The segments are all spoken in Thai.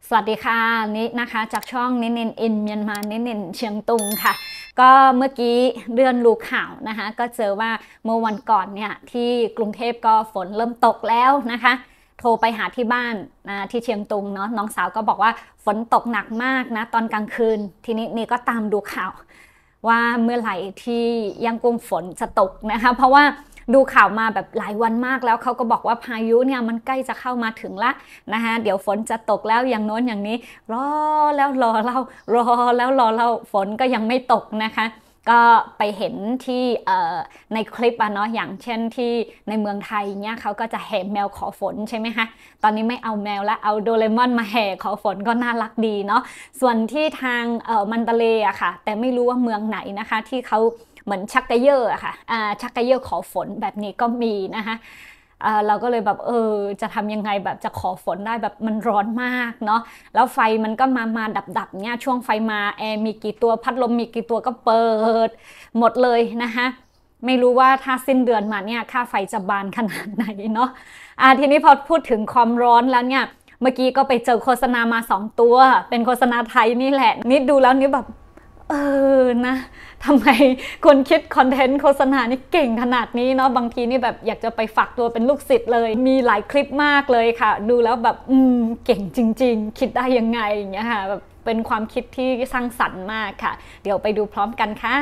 สวัสดีค่ะนินะคะจากช่องนินินอินเมียนมานินินเชียงตุงค่ะก็เมื่อกี้เลื่อนดูข่าวนะคะก็เจอว่าเมื่อวันก่อนเนี่ยที่กรุงเทพก็ฝนเริ่มตกแล้วนะคะโทรไปหาที่บ้านนะที่เชียงตุงเนาะน้องสาวก็บอกว่าฝนตกหนักมากนะตอนกลางคืนทีนี้นี่ก็ตามดูข่าวว่าเมื่อไหร่ที่ยังกุ้งฝนจะตกนะคะเพราะว่าดูข่าวมาแบบหลายวันมากแล้วเขาก็บอกว่าพายุเนี่ยมันใกล้จะเข้ามาถึงละนะคะเดี๋ยวฝนจะตกแล้วอย่างโน้นอย่างนี้รอแล้วรอเล่ารอแล้วรอเล่าฝนก็ยังไม่ตกนะคะก็ไปเห็นที่ในคลิปอะเนาะอย่างเช่นที่ในเมืองไทยเนี่ยเขาก็จะแห่แมวขอฝนใช่ไหมคะตอนนี้ไม่เอาแมวแล้วเอาโดเรมอนมาแห่ขอฝนก็น่ารักดีเนาะส่วนที่ทางมันตาเลอะค่ะแต่ไม่รู้ว่าเมืองไหนนะคะที่เขาเหมือนชักกะเยออะค่ะชักกะเยอขอฝนแบบนี้ก็มีนะคะเราก็เลยแบบจะทำยังไงแบบจะขอฝนได้แบบมันร้อนมากเนาะแล้วไฟมันก็มาดับเนี่ยช่วงไฟมาแอร์มีกี่ตัวพัดลมมีกี่ตัวก็เปิดหมดเลยนะคะไม่รู้ว่าถ้าสิ้นเดือนมาเนี่ยค่าไฟจะบานขนาดไหนเนาะทีนี้พอพูดถึงความร้อนแล้วเนี่ยเมื่อกี้ก็ไปเจอโฆษณามา2ตัวเป็นโฆษณาไทยนี่แหละนิดดูแล้วนี่แบบนะทำไมคนคิดคอนเทนต์โฆษณานี่เก่งขนาดนี้เนาะบางทีนี่แบบอยากจะไปฝากตัวเป็นลูกศิษย์เลยมีหลายคลิปมากเลยค่ะดูแล้วแบบเก่งจริงๆคิดได้ยังไงอย่างเงี้ยค่ะแบบเป็นความคิดที่สร้างสรรค์มากค่ะเดี๋ยวไปดูพร้อมกันค่ะ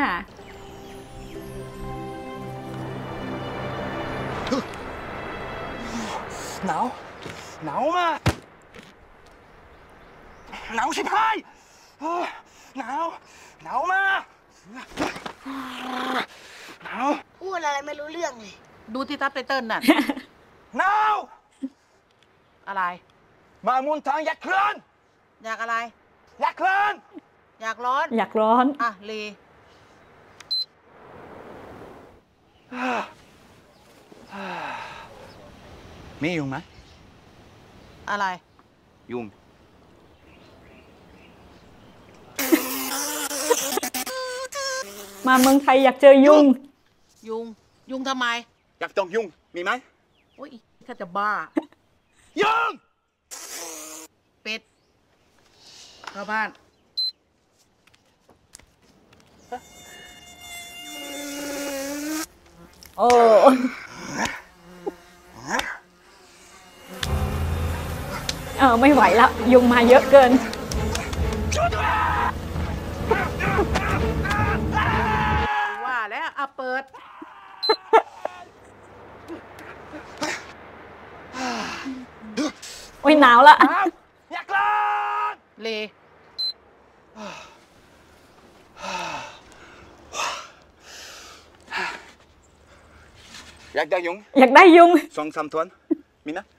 หนาวหนาวมากหนาวชิบหายหนาวหนาวมากหนาวพูดอะไรไม่รู้เรื่องเลยดูที่ทับไตเติ้ลน่ะหนาวอะไรมามุนทางอยากเคลื่อนอยากอะไรอยากเคลื่อนอยากร้อนอยากร้อนลีมียุงไหมอะไรยุงมาเมืองไทยอยากเจอยุงยุงทำไมอยากจองยุงมีไหมโอ้ยถ้าจะบ้ายุงเป็ดเข้าบ้านไม่ไหวแล้วยุงมาเยอะเกินว่าแล้วเปิดโอ้ยหนาวละอยากเล่นอยากได้ยุงอยากได้ยุง 2-3 ตัวมีนะ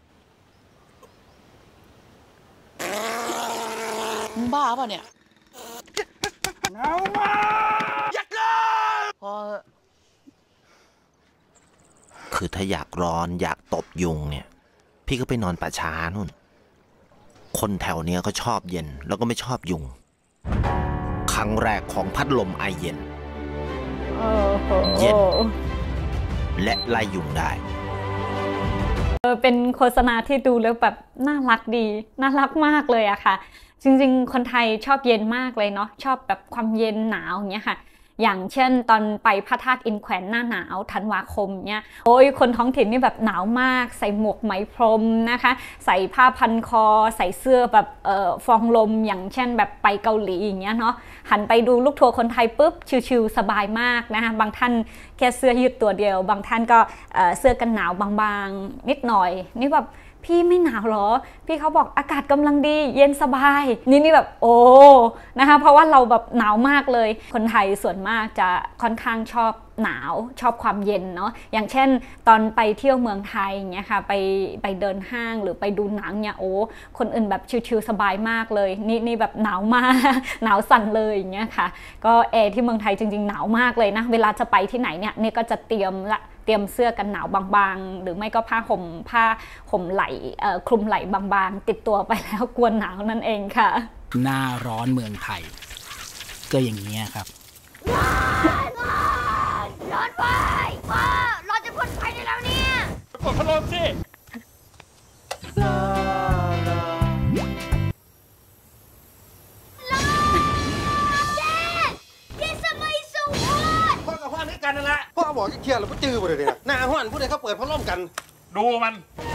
มึงบ้าป่ะเนี่ยหนาวมากอยากเล่นพอคือถ้าอยากร้อนอยากตบยุงเนี่ยพี่ก็ไปนอนป่าช้านู่นคนแถวเนี้ยก็ชอบเย็นแล้วก็ไม่ชอบยุงครั้งแรกของพัดลมไอเย็นเย็นและไล่ยุงได้เป็นโฆษณาที่ดูแล้วแบบน่ารักดีน่ารักมากเลยอะค่ะจริงๆคนไทยชอบเย็นมากเลยเนาะชอบแบบความเย็นหนาวอย่างเงี้ยค่ะอย่างเช่นตอนไปพระธาตุอินแขวนหน้าหนาวธันวาคมเนี่ยโอ้ยคนท้องถิ่นนี่แบบหนาวมากใส่หมวกไหมพรมนะคะใส่ผ้าพันคอใส่เสื้อแบบฟองลมอย่างเช่นแบบไปเกาหลีอย่างเงี้ยเนาะหันไปดูลูกทัวร์คนไทยปุ๊บชิลๆสบายมากนะคะบางท่านแค่เสื้อยืดตัวเดียวบางท่านก็เสื้อกันหนาวบางๆนิดหน่อยนี่แบบพี่ไม่หนาวหรอพี่เขาบอกอากาศกำลังดีเย็นสบายนี่แบบโอ้นะคะเพราะว่าเราแบบหนาวมากเลยคนไทยส่วนมากจะค่อนข้างชอบหนาวชอบความเย็นเนาะอย่างเช่นตอนไปเที่ยวเมืองไทยอย่างเงี้ยค่ะไปเดินห้างหรือไปดูหนังเนี่ยโอ้คนอื่นแบบชิลๆสบายมากเลยนี่แบบหนาวมากหนาวสั่นเลยอย่างเงี้ยค่ะก็แอร์ที่เมืองไทยจริงๆหนาวมากเลยนะเวลาจะไปที่ไหนเนี่ยนี่ก็จะเตรียมเสื้อกันหนาวบางๆหรือไม่ก็ผ้าห่มไหล่คลุมไหล่บางๆติดตัวไปแล้วกลัวหนาวนั่นเองค่ะหน้าร้อนเมืองไทยก็อย่างนี้ครับร้อนไปร้อนจะพ่นไฟได้แล้วเนี่ยกดพัดลมสิบอกเที่ยวแล้วก็จื้อไปเลยเนี่ยหน้าห้อนผู้ใดเขาเปิดพัดลมกันดูมัน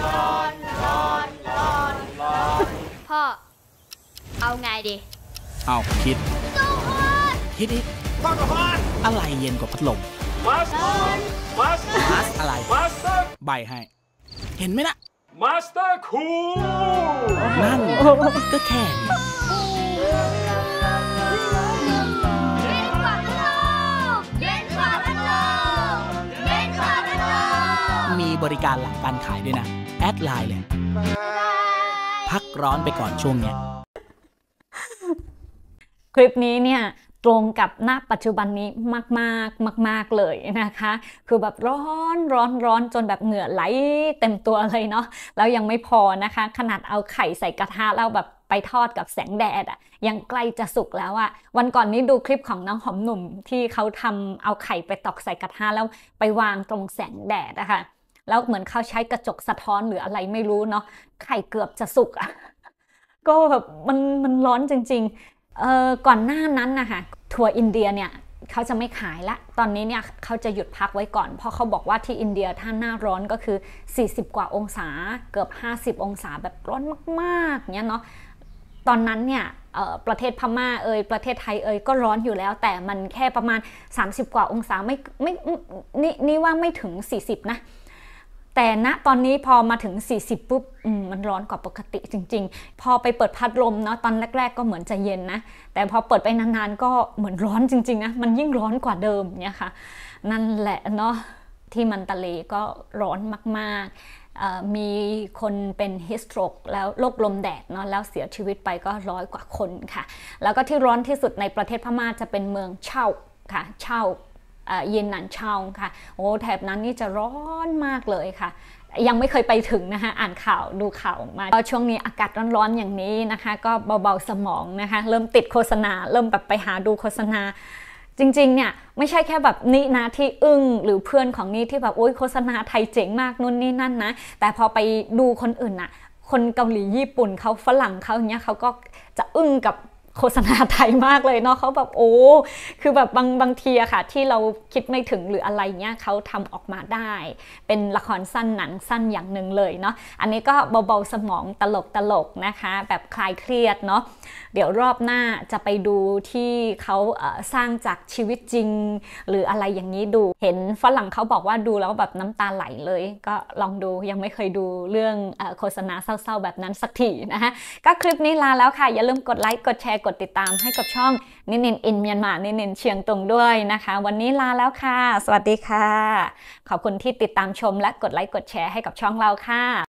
พ่อเอาไงดีเอาคิดคิดอีกพ่อกับพ่ออะไรเย็นกว่าพัดลมมาสอะไรใบให้เห็นไหมนะมาสเตอร์คูลนั่นก็แค่นี้มีบริการหลังการขายด้วยนะแอดไลน์เลยพักร้อนไปก่อนช่วงเนี้ยคลิปนี้เนี่ยตรงกับณปัจจุบันนี้มากเลยนะคะคือแบบร้อนจนแบบเหงื่อไหลเต็มตัวเลยเนาะแล้วยังไม่พอนะคะขนาดเอาไข่ใส่กระทะแล้วแบบไปทอดกับแสงแดดอ่ะยังใกล้จะสุกแล้วอ่ะวันก่อนนี้ดูคลิปของน้องหอมหนุ่มที่เขาทำเอาไข่ไปตอกใส่กระทะแล้วไปวางตรงแสงแดดนะคะแล้วเหมือนเขาใช้กระจกสะท้อนหรืออะไรไม่รู้เนาะไข่เกือบจะสุกอ่ะก็แบบมันร้อนจริงๆก่อนหน้านั้นนะคะทัวร์อินเดียเนี่ยเขาจะไม่ขายละตอนนี้เนี่ยเขาจะหยุดพักไว้ก่อนเพราะเขาบอกว่าที่อินเดียถ้าหน้าร้อนก็คือ40กว่าองศาเกือบ50องศาแบบร้อนมากๆเนี่ยเนาะตอนนั้นเนี่ยประเทศพม่าประเทศไทยก็ร้อนอยู่แล้วแต่มันแค่ประมาณ30กว่าองศานี่ว่าไม่ถึง40นะแต่ณตอนนี้พอมาถึง40ปุ๊บมันร้อนกว่าปกติจริงๆพอไปเปิดพัดลมเนาะตอนแรกๆก็เหมือนจะเย็นนะแต่พอเปิดไปนานๆก็เหมือนร้อนจริงๆนะมันยิ่งร้อนกว่าเดิมเนี่ยค่ะนั่นแหละเนาะที่มันตะเลก็ร้อนมากๆมีคนเป็นฮิสโตรกแล้วโรคลมแดดเนาะแล้วเสียชีวิตไปก็100 กว่าคนค่ะแล้วก็ที่ร้อนที่สุดในประเทศพม่าจะเป็นเมืองเช่าค่ะเช่าเย็นหนันเชาค่ะโอ้แถบนั้นนี่จะร้อนมากเลยค่ะยังไม่เคยไปถึงนะคะอ่านข่าวดูข่าวมาช่วงนี้อากาศร้อนๆอย่างนี้นะคะก็เบาๆสมองนะคะเริ่มติดโฆษณาเริ่มแบบไปหาดูโฆษณาจริงๆเนี่ยไม่ใช่แค่แบบนี่นะที่อึ้งหรือเพื่อนของนี่ที่แบบโอ๊ยโฆษณาไทยเจ๋งมากนู่นนี่นั่นนะแต่พอไปดูคนอื่นน่ะคนเกาหลีญี่ปุ่นเขาฝรั่งเขาอย่างเงี้ยเขาก็จะอึ้งกับโฆษณาไทยมากเลยเนาะเขาแบบโอ้คือแบบบางทีอะค่ะที่เราคิดไม่ถึงหรืออะไรเงี้ยเขาทำออกมาได้เป็นละครสั้นหนังสั้นอย่างหนึ่งเลยเนาะอันนี้ก็เบาๆสมองตลกนะคะแบบคลายเครียดเนาะเดี๋ยวรอบหน้าจะไปดูที่เขาสร้างจากชีวิตจริงหรืออะไรอย่างนี้ดูเห็นฝรั่งเขาบอกว่าดูแล้วแบบน้ำตาไหลเลยก็ลองดูยังไม่เคยดูเรื่องโฆษณาเศร้าๆแบบนั้นสักทีนะคะก็คลิปนี้ลาแล้วค่ะอย่าลืมกดไลค์กดแชร์กดติดตามให้กับช่องนินินอินเมียนมานินินเชียงตุงด้วยนะคะวันนี้ลาแล้วค่ะสวัสดีค่ะขอบคุณที่ติดตามชมและกดไลค์กดแชร์ให้กับช่องเราค่ะ